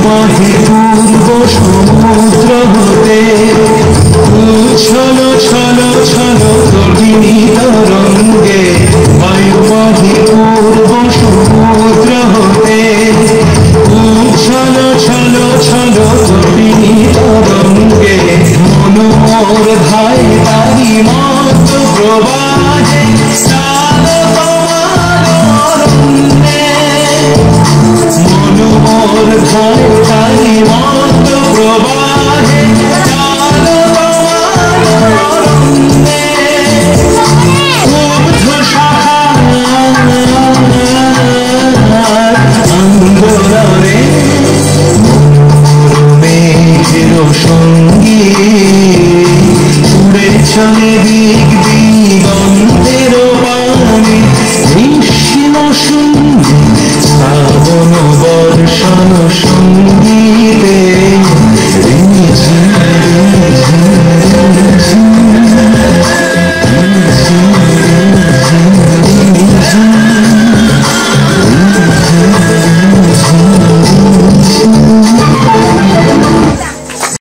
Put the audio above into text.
বায়ুবাহী পূর্ব সমুদ্র হতে ছলো ছলো ছলো তটিনী তরঙ্গে, বায়ুবাহী পূর্ব সমুদ্র হতে ছলো ছলো ছলো তটিনী তরঙ্গে, মনোমোর ধাই তারি মত প্রবাহে স্নান তোমার অরণ্যে, মনোমোর ধাই তারি মত প্রবাহে